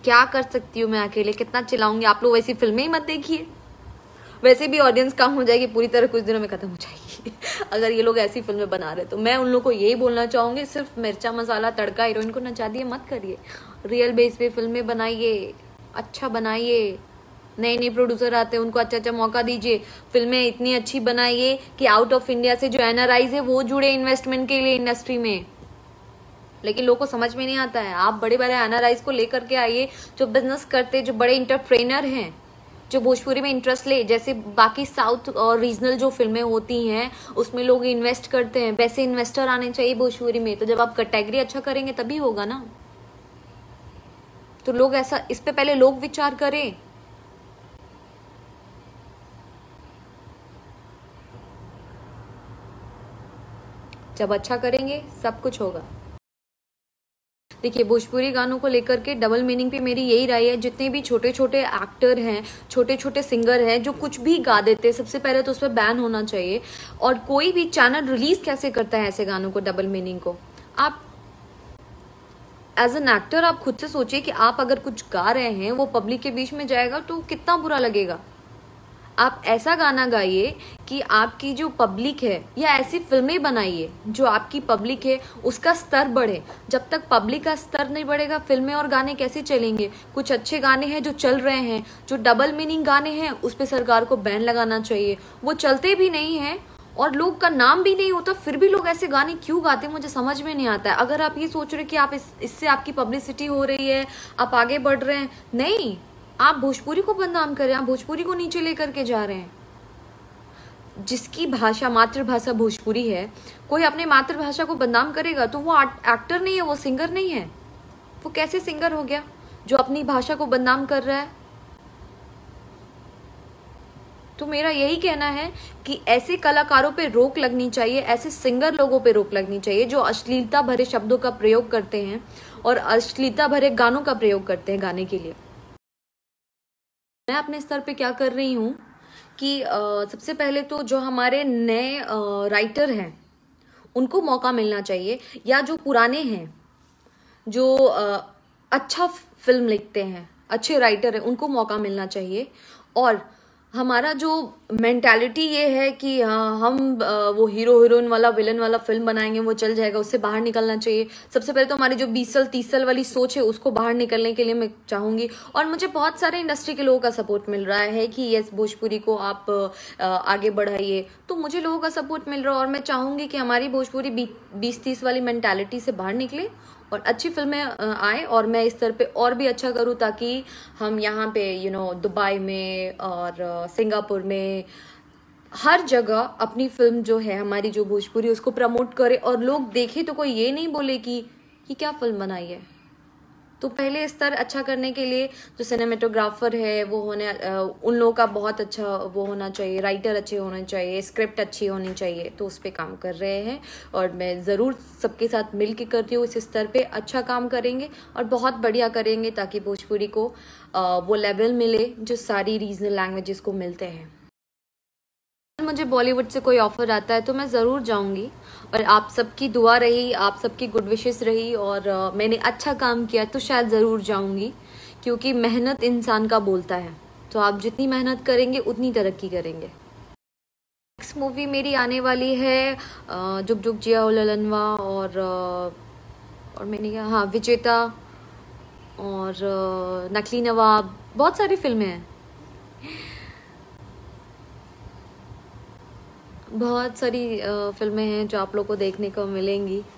क्या कर सकती हूँ मैं अकेले, कितना चिल्लाऊंगी। आप लोग वैसी फिल्में ही मत देखिए, वैसे भी ऑडियंस कम हो जाएगी, पूरी तरह कुछ दिनों में खत्म हो जाएगी अगर ये लोग ऐसी फिल्में बना रहे। तो मैं उन लोगों को यही बोलना चाहूंगी, सिर्फ मिर्चा मसाला तड़का हीरोइन को नचा दिए मत करिए, रियल बेस पे फिल्में बनाइए, अच्छा बनाइए। नए नए प्रोड्यूसर आते हैं, उनको अच्छा अच्छा मौका दीजिए, फिल्में इतनी अच्छी बनाइए कि आउट ऑफ इंडिया से जो एनआरआईज है वो जुड़े इन्वेस्टमेंट के लिए इंडस्ट्री में। लेकिन लोगों को समझ में नहीं आता है। आप बड़े बड़े एनआरआईज को लेकर के आइए जो बिजनेस करते, जो बड़े इंटरप्रेनर हैं, जो भोजपुरी में इंटरेस्ट ले। जैसे बाकी साउथ और रीजनल जो फिल्में होती हैं उसमें लोग इन्वेस्ट करते हैं, वैसे इन्वेस्टर आने चाहिए भोजपुरी में। तो जब आप कैटेगरी अच्छा करेंगे तभी होगा ना। तो लोग ऐसा, इस पे पहले लोग विचार करें। जब अच्छा करेंगे सब कुछ होगा। देखिए, भोजपुरी गानों को लेकर के डबल मीनिंग पे मेरी यही राय है, जितने भी छोटे छोटे एक्टर हैं, छोटे छोटे सिंगर हैं जो कुछ भी गा देते हैं, सबसे पहले तो उस पर बैन होना चाहिए। और कोई भी चैनल रिलीज कैसे करता है ऐसे गानों को, डबल मीनिंग को। आप एज एन एक्टर आप खुद से सोचिए कि आप अगर कुछ गा रहे हैं वो पब्लिक के बीच में जाएगा तो कितना बुरा लगेगा। आप ऐसा गाना गाइए कि आपकी जो पब्लिक है, या ऐसी फिल्में बनाइए जो आपकी पब्लिक है उसका स्तर बढ़े। जब तक पब्लिक का स्तर नहीं बढ़ेगा फिल्में और गाने कैसे चलेंगे। कुछ अच्छे गाने हैं जो चल रहे हैं, जो डबल मीनिंग गाने हैं उस पर सरकार को बैन लगाना चाहिए। वो चलते भी नहीं है और लोग का नाम भी नहीं होता, फिर भी लोग ऐसे गाने क्यों गाते हैं मुझे समझ में नहीं आता है। अगर आप ये सोच रहे कि आप इससे आपकी पब्लिसिटी हो रही है, आप आगे बढ़ रहे हैं, नहीं, आप भोजपुरी को बदनाम कर रहे हैं, आप भोजपुरी को नीचे लेकर के जा रहे हैं। जिसकी भाषा, मातृभाषा भोजपुरी है, कोई अपने मातृभाषा को बदनाम करेगा तो वो एक्टर नहीं है, वो सिंगर नहीं है। वो कैसे सिंगर हो गया जो अपनी भाषा को बदनाम कर रहा है। तो मेरा यही कहना है कि ऐसे कलाकारों पे रोक लगनी चाहिए, ऐसे सिंगर लोगों पे रोक लगनी चाहिए जो अश्लीलता भरे शब्दों का प्रयोग करते हैं और अश्लीलता भरे गानों का प्रयोग करते हैं गाने के लिए। मैं अपने स्तर पे क्या कर रही हूँ कि सबसे पहले तो जो हमारे नए राइटर हैं उनको मौका मिलना चाहिए, या जो पुराने हैं जो अच्छा फिल्म लिखते हैं, अच्छे राइटर हैं, उनको मौका मिलना चाहिए। और हमारा जो मेंटालिटी ये है कि हाँ हम वो हीरो हीरोइन वाला विलन वाला फिल्म बनाएंगे वो चल जाएगा, उससे बाहर निकलना चाहिए। सबसे पहले तो हमारी जो 20 साल 30 साल वाली सोच है उसको बाहर निकलने के लिए मैं चाहूंगी। और मुझे बहुत सारे इंडस्ट्री के लोगों का सपोर्ट मिल रहा है कि यस भोजपुरी को आप आगे बढ़ाइए, तो मुझे लोगों का सपोर्ट मिल रहा है। और मैं चाहूंगी कि हमारी भोजपुरी 20-30 वाली मेंटालिटी से बाहर निकले और अच्छी फिल्में आए, और मैं इस तरह पे और भी अच्छा करूँ ताकि हम यहाँ पे दुबई में और सिंगापुर में हर जगह अपनी फिल्म जो है हमारी जो भोजपुरी उसको प्रमोट करे और लोग देखे तो कोई ये नहीं बोले कि ये क्या फिल्म बनाई है। तो पहले स्तर अच्छा करने के लिए जो सिनेमेटोग्राफर है वो उन लोगों का बहुत अच्छा वो होना चाहिए, राइटर अच्छे होने चाहिए, स्क्रिप्ट अच्छी होनी चाहिए। तो उस पर काम कर रहे हैं और मैं ज़रूर सबके साथ मिल के करती हूँ। इस स्तर पे अच्छा काम करेंगे और बहुत बढ़िया करेंगे ताकि भोजपुरी को वो लेवल मिले जो सारी रीजनल लैंग्वेजेस को मिलते हैं। मुझे बॉलीवुड से कोई ऑफर आता है तो मैं ज़रूर जाऊंगी, और आप सबकी दुआ रही, आप सबकी गुड विशेस रही और मैंने अच्छा काम किया तो शायद ज़रूर जाऊंगी, क्योंकि मेहनत इंसान का बोलता है। तो आप जितनी मेहनत करेंगे उतनी तरक्की करेंगे। नेक्स्ट मूवी मेरी आने वाली है जुग जुग जिया हो ललनवा, और मैंने कहा हाँ विजेता और नकली नवाब, बहुत सारी फिल्में हैं, बहुत सारी फिल्में हैं जो आप लोग को देखने को मिलेंगी।